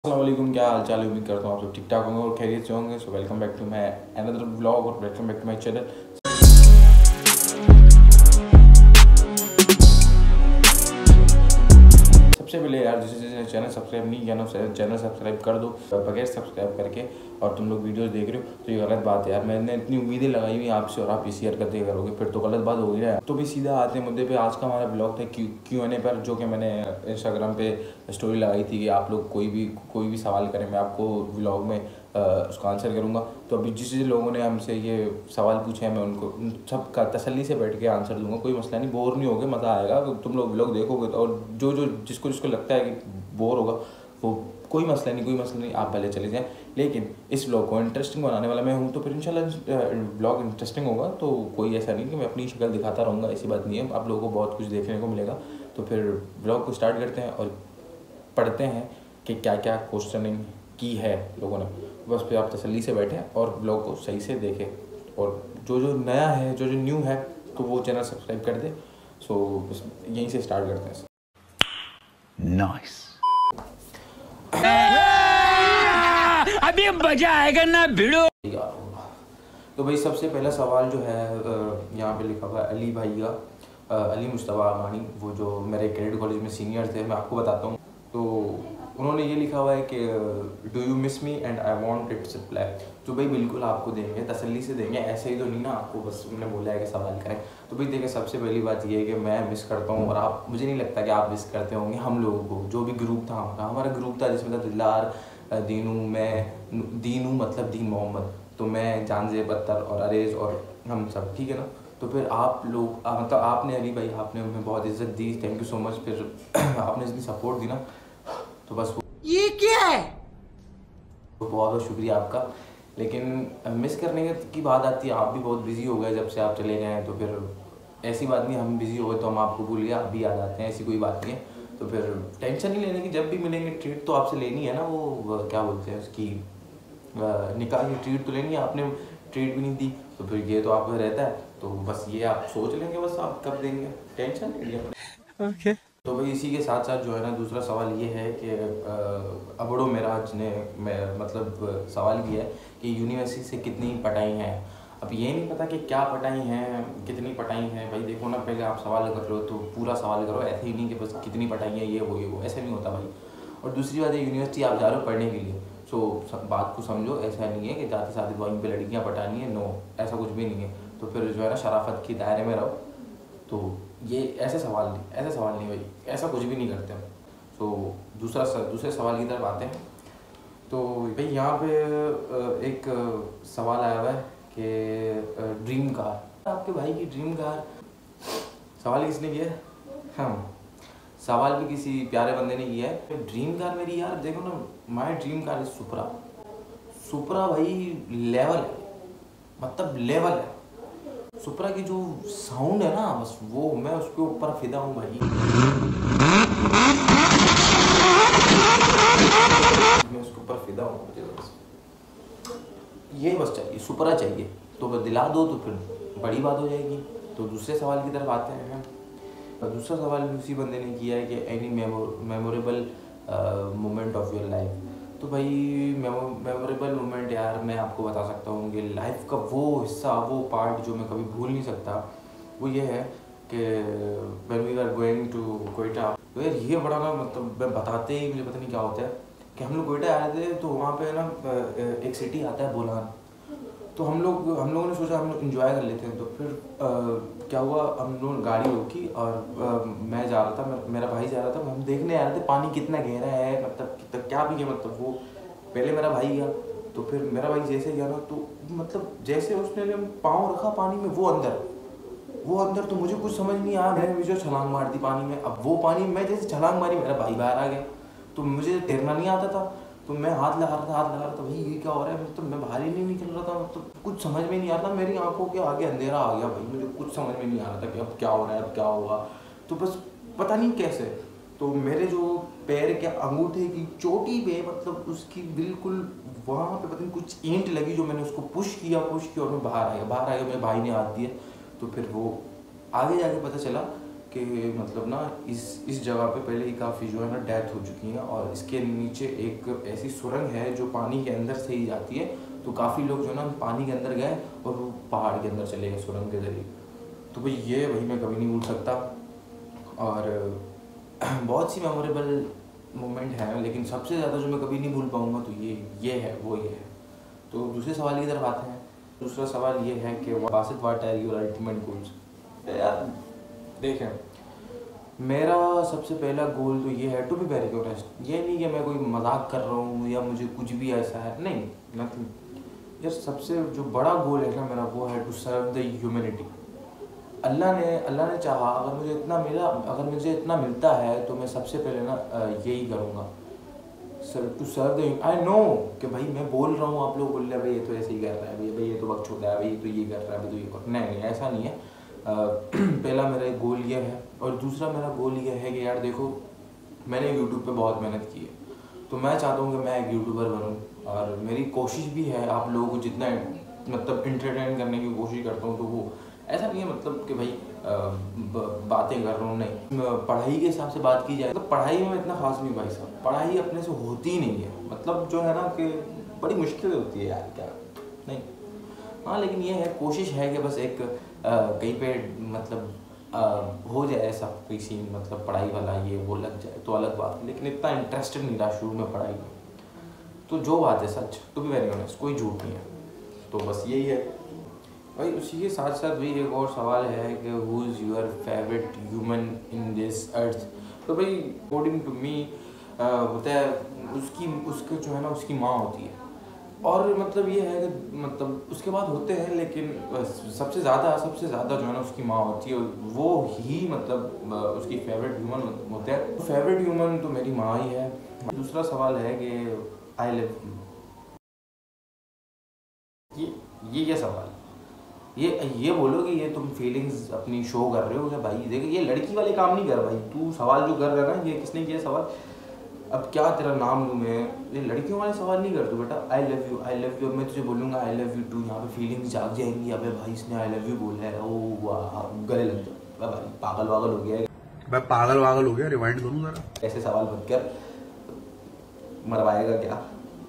अस्सलामुअलैकुम, क्या हाल चाल है। उम्मीद करता हूँ आप सब ठीक ठाक होंगे और खैरियत से होंगे। So welcome back to my another vlog और welcome back to my channel. सबसे पहले यार जिसने चैनल सब्सक्राइब नहीं किया ना चैनल सब्सक्राइब कर दो। बगैर सब्सक्राइब करके और तुम लोग वीडियोस देख रहे हो तो ये गलत बात है यार। मैंने इतनी उम्मीदें लगाई हुई आपसे और आप इसी हरकतें करोगे फिर तो गलत बात होगी ना। तो भी सीधा आते हैं मुद्दे पे। आज का हमारा ब्लॉग था Q&A पर, जो कि मैंने इंस्टाग्राम पे स्टोरी लगाई थी कि आप लोग कोई भी सवाल करें मैं आपको व्लॉग में उसका आंसर करूँगा। तो अभी जिस लोगों ने हमसे ये सवाल पूछे हैं मैं उनको सब का तसल्ली से बैठ के आंसर दूंगा। कोई मसला नहीं, बोर नहीं होगे, मज़ा आएगा। तो तुम लोग व्लॉग देखोगे तो, और जो जिसको लगता है कि बोर होगा वो कोई मसला नहीं, आप पहले चले जाएं। लेकिन इस व्लॉग को इंटरेस्टिंग बनाने वाला मैं हूँ, तो फिर इंशाल्लाह व्लॉग इंटरेस्टिंग होगा। तो कोई ऐसा नहीं कि मैं अपनी शक्ल दिखाता रहूँगा, ऐसी बात नहीं है। आप लोगों को बहुत कुछ देखने को मिलेगा। तो फिर व्लॉग को स्टार्ट करते हैं और पढ़ते हैं कि क्या क्या क्वेश्चनिंग की है लोगों ने। बस फिर आप तसल्ली से बैठें और ब्लॉग को सही से देखें। और जो नया है, जो न्यू है, तो वो चैनल सब्सक्राइब कर दे। सो बस यहीं से स्टार्ट करते हैं। नाइस। अभी मजा आएगा ना भिड़ो। तो भाई सबसे पहला सवाल जो है यहाँ पे लिखा हुआ है अली भाई का, अली मुस्तफ़ा अमानी, वो जो मेरे क्रेडिट कॉलेज में सीनियर थे। मैं आपको बताता हूँ। तो उन्होंने ये लिखा हुआ है कि do you miss me and I want its reply. तो भाई बिल्कुल आपको देंगे, तसल्ली से देंगे, ऐसे ही तो नहीं ना आपको बस उन्होंने बोला है कि सवाल करें। तो भाई देखिए, सबसे पहली बात ये है कि मैं मिस करता हूँ और आप, मुझे नहीं लगता कि आप मिस करते होंगे हम लोगों को। जो भी ग्रुप था हमारा ग्रुप था जिसमें था दिलार, दीनू, मैं, दीनू मतलब दीन मोहम्मद, तो मैं, जानजेब अत्तर और अरेज और हम सब, ठीक है ना। तो फिर आप लोग मतलब आपने, अली भाई आपने हमें बहुत इज्जत दी, थैंक यू सो मच। फिर आपने इतनी सपोर्ट दी ना, तो बस ये क्या है? बहुत बहुत शुक्रिया आपका। लेकिन मिस करने की बात आती है, आप भी बहुत बिजी हो गए जब से आप चले गए हैं। तो फिर ऐसी बात नहीं, हम बिजी हो गए तो हम आपको भूल गए, आप भी याद आते हैं, ऐसी कोई बात नहीं है। तो फिर टेंशन नहीं लेने की, जब भी मिलेंगे ट्रीट तो आपसे लेनी है ना। वो क्या बोलते हैं उसकी, निकाह की ट्रीट तो लेनी है। आपने ट्रीट भी नहीं दी तो फिर ये तो आपका रहता है। तो बस ये आप सोच लेंगे, बस आप कब देंगे, टेंशन नहीं लिया। ओके। तो भाई इसी के साथ साथ जो है ना, दूसरा सवाल ये है कि अबड़ो मेराज ने मतलब सवाल किया है कि यूनिवर्सिटी से कितनी पढ़ाई हैं। अब ये नहीं पता कि क्या पढ़ाई हैं, कितनी पढ़ाई हैं। भाई देखो ना, पहले आप सवाल कर लो तो पूरा सवाल करो, ऐसे ही नहीं कि बस कितनी पढ़ाई है, ये वो ऐसे नहीं होता भाई। और दूसरी बात है, यूनिवर्सिटी आप जा रहे हो पढ़ने के लिए, सो बात को समझो। ऐसा नहीं है कि जाते साथ वहीं पे लड़कियाँ पटानी है, नो, ऐसा कुछ भी नहीं है। तो फिर जो है ना, शराफत के दायरे में रहो। तो ये ऐसे सवाल नहीं भाई, ऐसा कुछ भी नहीं करते हम। तो दूसरे सवाल की तरफ आते हैं। तो भाई यहाँ पे एक सवाल आया हुआ है कि ड्रीम कार, आपके भाई की ड्रीम कार। सवाल किसने किया है? हाँ, सवाल भी किसी प्यारे बंदे ने किया है। ड्रीम कार मेरी, यार देखो ना, my dream car is Supra भाई, लेवल है, मतलब लेवल है। सुपरा की जो साउंड है ना, बस वो, मैं उसके ऊपर फिदा हूँ भाई। मैं उसके ऊपर फिदा हूँ, मुझे बस ये बस चाहिए, सुपरा चाहिए। तो बस दिला दो तो फिर बड़ी बात हो जाएगी। तो दूसरे सवाल की तरफ आते हैं। दूसरा सवाल भी उसी बंदे ने किया है कि any memorable moment of your life. तो भाई मेमोरेबल मोमेंट, यार मैं आपको बता सकता हूँ कि लाइफ का वो हिस्सा, वो पार्ट जो मैं कभी भूल नहीं सकता, वो ये है कि when we are going to Quetta. तो यार ये बड़ा ना, मतलब मैं बताते ही मुझे पता नहीं क्या होता है कि हम लोग कोयटा आए थे। तो वहाँ पे ना एक सिटी आता है बोलान। तो हम लोगों ने सोचा हम लोग इन्जॉय कर लेते हैं। तो फिर क्या हुआ, हम लोग गाड़ी रोकी और मैं जा रहा था, मेरा भाई जा रहा था। हम देखने आ रहे थे पानी कितना गहरा है, मतलब क्या भी है, मतलब वो पहले मेरा भाई गया। तो फिर मेरा भाई जैसे गया ना, तो मतलब जैसे उसने पाँव रखा पानी में, वो अंदर तो मुझे कुछ समझ नहीं आया। मैंने जो छलांग मार दी पानी में। अब वो पानी में जैसे छलांग मारी, मेरा भाई बाहर आ गया। तो मुझे तैरना नहीं आता था, तो मैं हाथ लगा रहा था भाई ये क्या हो रहा है, मतलब मैं बाहर ही नहीं निकल रहा था। मतलब कुछ समझ में नहीं आता, मेरी आंखों के आगे अंधेरा आ गया भाई। मुझे कुछ समझ में नहीं आ रहा था कि अब क्या हो रहा है, अब क्या होगा। तो बस पता नहीं कैसे, तो मेरे जो पैर के अंगूठे की चोटी पे, मतलब उसकी बिल्कुल वहाँ पे पता नहीं कुछ ईंट लगी, जो मैंने उसको पुश किया और मैं बाहर आ गया। मेरे भाई ने हाथ दिया। तो फिर वो आगे जाके पता चला कि मतलब ना इस जगह पे पहले ही काफ़ी जो है ना डेथ हो चुकी है और इसके नीचे एक ऐसी सुरंग है जो पानी के अंदर से ही जाती है। तो काफ़ी लोग जो ना पानी के अंदर गए और वो पहाड़ के अंदर चले गए सुरंग के ज़रिए। तो भाई ये भाई मैं कभी नहीं भूल सकता। और बहुत सी मेमोरेबल मोमेंट है, लेकिन सबसे ज़्यादा जो मैं कभी नहीं भूल पाऊँगा तो ये है, वो ये है। तो दूसरे सवाल की तरफ आते हैं। दूसरा सवाल ये है कि Basit what are your ultimate goals. यार देखें, मेरा सबसे पहला गोल तो ये है टू बी वेरी ऑनेस्ट। ये नहीं कि मैं कोई मजाक कर रहा हूँ या मुझे कुछ भी ऐसा है, नहीं, नथिंग। यार सबसे जो बड़ा गोल है ना मेरा, वो है टू सर्व द ह्यूमैनिटी। अल्लाह ने चाहा, अगर मुझे इतना मिलता है तो मैं सबसे पहले ना यही करूँगा, to serve the. I know कि भाई मैं बोल रहा हूँ, आप लोग बोल रहे हैं भाई ये तो ऐसे ही कर रहा है, भाई ये तो वक्त छोड़ रहा है, भाई ये तो ये कर रहा है, भाई तो ये कर, नहीं ऐसा नहीं है। पहला मेरा एक गोल ये है। और दूसरा मेरा गोल ये है कि यार देखो, मैंने यूट्यूब पे बहुत मेहनत की है, तो मैं चाहता हूँ कि मैं एक यूट्यूबर बनूँ। और मेरी कोशिश भी है आप लोगों को जितना मतलब इंटरटेन करने की कोशिश करता हूँ, तो वो ऐसा नहीं है मतलब कि भाई बातें कर रहा हूँ, नहीं। पढ़ाई के हिसाब से बात की जाए तो पढ़ाई में इतना खास नहीं भाई साहब, पढ़ाई अपने से होती ही नहीं है। मतलब जो है ना कि बड़ी मुश्किल होती है यार, क्या नहीं। हाँ लेकिन ये है, कोशिश है कि बस एक कहीं पे मतलब हो जाए ऐसा कोई सीन, मतलब पढ़ाई वाला ये वो लग जाए तो अलग बात है, लेकिन इतना इंटरेस्टेड नहीं रहा शुरू में पढ़ाई में। तो जो बात है सच, टू बी वेरी ऑनेस्ट, कोई झूठ नहीं है। तो बस यही है भाई। उसी के साथ साथ भी एक और सवाल है कि who is your favourite human in this earth. तो भाई अकॉर्डिंग टू मी होता है उसके जो है ना उसकी माँ होती है। और मतलब ये है कि मतलब उसके बाद होते हैं, लेकिन सबसे ज़्यादा जो है ना उसकी माँ होती है, वो ही मतलब उसकी फेवरेट ह्यूमन होते हैं। तो फेवरेट ह्यूमन तो मेरी माँ ही है। दूसरा सवाल है कि आई लव ये क्या सवाल, ये बोलो कि ये तुम फीलिंग्स अपनी शो कर रहे हो क्या भाई। देख ये लड़की वाले काम नहीं कर भाई, तू सवाल जो कर रहा है ना, ये किसने किया सवाल, अब क्या तेरा नाम लूँ मैं, ये लड़कियों वाले सवाल नहीं कर तू बेटा। आई लव यू, मैं तुझे बोलूँगा आई लव यू टू, यहाँ पे फीलिंग्स जाग जाएंगी। अबे भाई इसने आई लव यू बोला है, ओ वाह गले लग जाए भाई, पागल वागल हो गया है मैं, पागल वागल हो गया, रिवाइंड करूँ जरा। ऐसे सवाल मत कर, मरवाएगा क्या।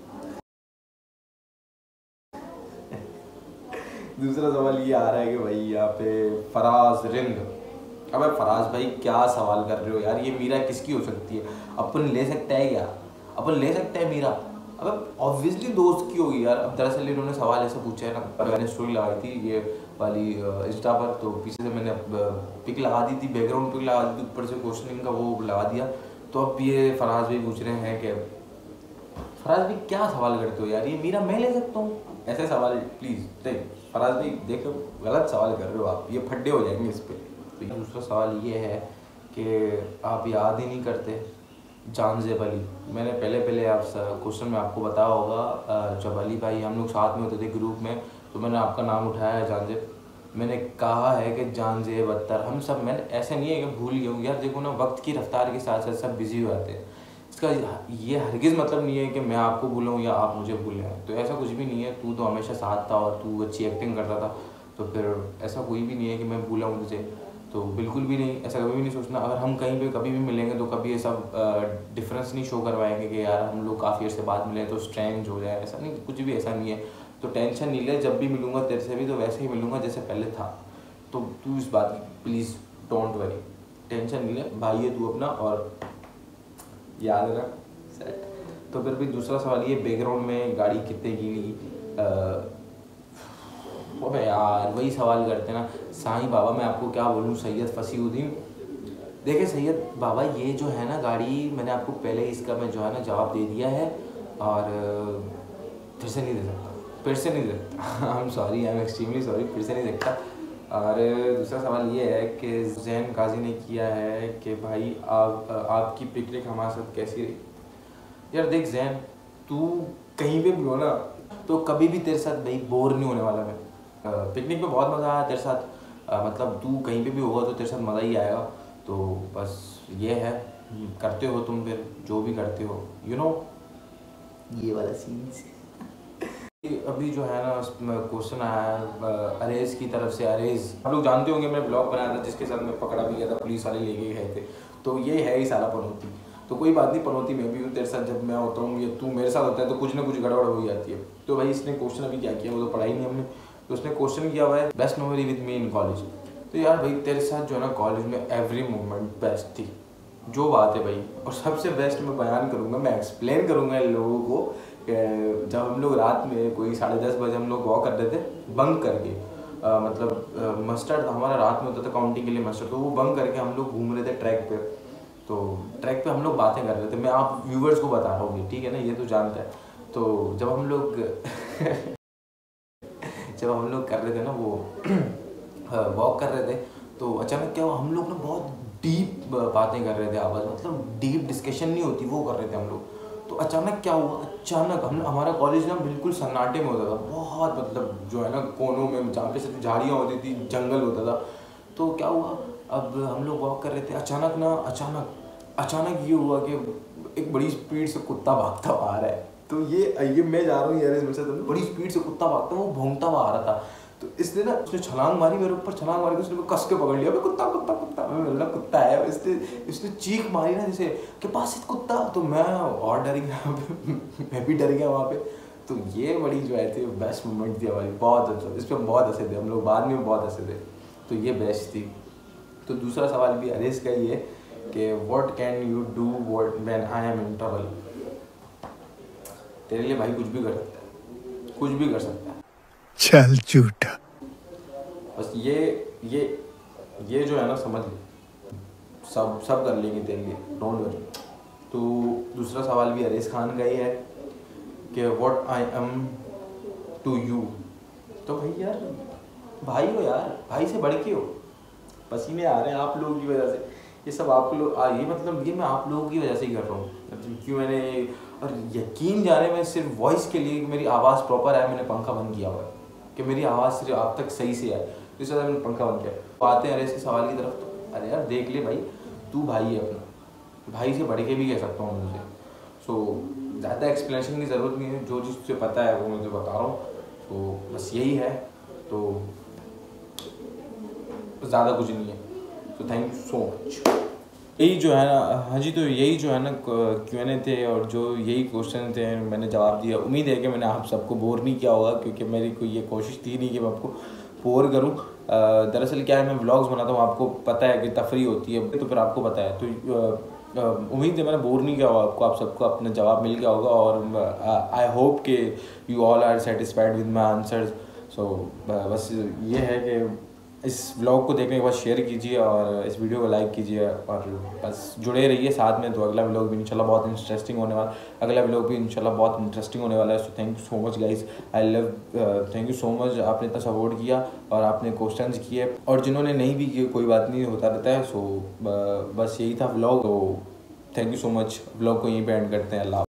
दूसरा सवाल ये आ रहा है कि भाई यहाँ पे फराज रिंग। अबे फराज भाई क्या सवाल कर रहे हो यार, ये मीरा किसकी हो सकती है, अपन ले सकता है क्या, अपन ले सकते हैं मीरा। अबे ऑब्वियसली दोस्त की होगी यार। अब दरअसल इन्होंने सवाल ऐसा पूछा है ना, मैंने स्टोरी लगाई थी ये वाली इंस्टा पर, तो पीछे से मैंने पिक लगा दी थी, बैकग्राउंड पिक लगा दी थी, ऊपर से क्वेश्चनिंग का वो लगा दिया। तो अब ये फराज भाई पूछ रहे हैं कि फराज भाई क्या सवाल करते हो यार, ये मीरा मैं ले सकता हूँ, ऐसे सवाल प्लीज़ देख फराज भाई, देखो गलत सवाल कर रहे हो आप, ये फड्डे हो जाएंगे इस पर। तो दूसरा सवाल ये है कि आप याद ही नहीं करते जानजेब अली। मैंने पहले आप क्वेश्चन में आपको बताया होगा, जब अली भाई हम लोग साथ में होते थे ग्रुप में, तो मैंने आपका नाम उठाया है जानजेब। मैंने कहा है कि जानजेब अत्तर, हम सब, मैंने ऐसे नहीं है कि भूल गया हूँ यार। देखो ना वक्त की रफ्तार के साथ साथ सब बिजी हो जाते हैं, इसका ये हरगिज़ मतलब नहीं है कि मैं आपको भूलूँ या आप मुझे भूलें, तो ऐसा कुछ भी नहीं है। तू तो हमेशा साथ था और तू अच्छी एक्टिंग करता था, तो फिर ऐसा कोई भी नहीं है कि मैं भूला हूँ तुझे, तो बिल्कुल भी नहीं, ऐसा कभी भी नहीं सोचना। अगर हम कहीं पे कभी भी मिलेंगे तो कभी ऐसा डिफरेंस नहीं शो करवाएंगे कि यार हम लोग काफ़ी अर्से बाद मिले तो स्ट्रेंज हो जाए, ऐसा नहीं, कुछ भी ऐसा नहीं है। तो टेंशन नहीं ले, जब भी मिलूँगा तेरे से भी तो वैसे ही मिलूँगा जैसे पहले था। तो तू इस बात की प्लीज़ डोंट वरी, टेंशन नहीं ले भाई है तू अपना, और याद रख सेट। तो फिर भी दूसरा सवाल ये, बैकग्राउंड में गाड़ी कितने की ली। अबे यार वही सवाल करते ना साईं बाबा, मैं आपको क्या बोलूँ, सैयद फसीउद्दीन। देखिए सैयद बाबा, ये जो है ना गाड़ी, मैंने आपको पहले इसका मैं जो है ना जवाब दे दिया है, और फिर से नहीं दे सकता, I am sorry, I am extremely sorry, फिर से नहीं सकता। और दूसरा सवाल ये है कि जैन काजी ने किया है कि भाई आपकी पिकनिक हमारे साथ कैसी रही। यार देख जैन, तू कहीं पे भी हो ना तो कभी भी तेरे साथ भाई बोर नहीं होने वाला मैं। पिकनिक में बहुत मज़ा आया तेरे साथ, मतलब तू कहीं पे भी होगा तो तेरे साथ मज़ा ही आएगा। तो बस ये है, करते हो तुम फिर जो भी करते हो, यू नो ये वाला सीन। अभी जो है ना क्वेश्चन आया है अरेज की तरफ से। अरेज आप लोग जानते होंगे, मैंने ब्लॉग बनाया था जिसके साथ मैं पकड़ा भी गया था, पुलिस वाले लेके गए थे। तो ये है ही साला पनौती। तो कोई बात नहीं, पनौती मैं भी हूँ तेरे साथ, जब मैं होता हूँ या तू मेरे साथ होता है तो कुछ ना कुछ गड़बड़ हो जाती है। तो भाई इसने क्वेश्चन अभी क्या किया, वो तो पढ़ा ही नहीं हमने। तो उसने क्वेश्चन किया हुआ है best memory with me in college. तो यार भाई तेरे साथ जो है ना कॉलेज में एवरी मोमेंट बेस्ट थी, जो बात है भाई। और सबसे बेस्ट मैं बयान करूँगा, मैं एक्सप्लेन करूँगा इन लोगों को। जब हम लोग रात में कोई 10:30 बजे हम लोग वॉक कर रहे थे बंक करके, मतलब मस्टर्ड हमारा रात में होता था काउंटिंग के लिए मस्टर्ड, तो वो बंक करके हम लोग घूम रहे थे ट्रैक पे। तो ट्रैक पे हम लोग बातें कर रहे थे, मैं आप व्यूवर्स को बता रहा हूँ, ठीक है ना, ये तो जानता है। तो जब हम लोग कर रहे थे ना वो वॉक कर रहे थे, तो अचानक क्या हुआ, हम लोग ना बहुत डीप बातें कर रहे थे आपस, मतलब डीप डिस्कशन नहीं होती वो कर रहे थे हम लोग। तो अचानक क्या हुआ, अचानक हमारा कॉलेज ना बिल्कुल सन्नाटे में होता था, बहुत मतलब जो है ना कोनों में जहाँ पे सिर्फ झाड़ियाँ होती थी, जंगल होता था। तो क्या हुआ, अब हम लोग वॉक कर रहे थे, अचानक ये हुआ कि एक बड़ी स्पीड से कुत्ता भागता हुआ आ रहा है। तो ये मैं जा रहा हूँ यार, मेरे साथ बड़ी स्पीड से कुत्ता भागता, वो भौंकता हुआ आ रहा था। तो इसने ना उसने छलांग मारी, मेरे ऊपर छलांग मारी, तो उसने कस के पकड़ लिया, कुत्ता कुत्ता कुत्ता, मैं कुत्ता है। इसने चीख मारी ना जैसे के पास कुत्ता, तो मैं और डर गया मैं भी डर गया वहाँ पे। तो ये बड़ी जो है थी बेस्ट मोमेंट थी हमारी, बहुत अच्छा, इस पर बहुत हंसे थे हम लोग, बाद में बहुत हंसे थे। तो ये बेस्ट थी। तो दूसरा सवाल भी अरेज का ही है कि what can you do when I am in trouble. तेरे लिए भाई कुछ भी कर सकता है, कुछ भी कर सकता है। चल झूठा। बस ये जो है ना समझ ले, सब कर लेंगे तेरे लिए, डोंट वरी। तो दूसरा सवाल भी अरेज खान का ही है कि what I am to you. तो भाई यार भाई हो यार, भाई से बढ़ के हो। पसीने आ रहे हैं आप लोगों की वजह से, ये सब आप लोग ये मतलब ये मैं आप लोगों की वजह से ही कर रहा हूँ, मतलब क्यों मैंने, और यकीन जाने में सिर्फ वॉइस के लिए मेरी आवाज़ प्रॉपर है, मैंने पंखा बंद किया हुआ है कि मेरी आवाज़ सिर्फ आप तक सही से आए, तो इस वजह से मैंने पंखा बंद किया। तो आते हैं अरेज के सवाल की तरफ। तो अरे यार देख ले भाई, तू भाई है अपना, भाई से बढ़ के भी कह सकता हूँ मुझे। सो ज़्यादा एक्सप्लेनेशन की ज़रूरत नहीं है, जो चीज़ तुझे पता है वो मुझे बता रहा हूँ। तो बस यही है, तो ज़्यादा कुछ नहीं है। तो थैंक यू सो मच। यही जो है ना, हाँ जी, तो यही जो है ना Q&A थे, और जो यही क्वेश्चन थे मैंने जवाब दिया। उम्मीद है कि मैंने आप सबको बोर नहीं किया होगा, क्योंकि मेरी कोई ये कोशिश थी नहीं कि मैं आपको बोर करूं। दरअसल क्या है, मैं व्लॉग्स बनाता हूँ, आपको पता है कि तफरी होती है, तो फिर आपको पता है। तो उम्मीद है मैंने बोर नहीं किया होगा आपको, आप सबको अपना जवाब मिल गया होगा, और आई होप कि you all are satisfied with my answers. So बस ये है कि इस व्लॉग को देखने के बाद शेयर कीजिए और इस वीडियो को लाइक कीजिए, और बस जुड़े रहिए साथ में। तो अगला व्लॉग भी इंशाल्लाह बहुत इंटरेस्टिंग होने वाला है, so thank you so much guys, I love, thank you so much. आपने इतना सपोर्ट किया और आपने क्वेश्चंस किए, और जिन्होंने नहीं भी किए कोई बात नहीं, होता रहता है। सो बस यही था व्लॉग। तो thank you so much, vlog को यहीं पे एंड करते हैं। अल्लाह।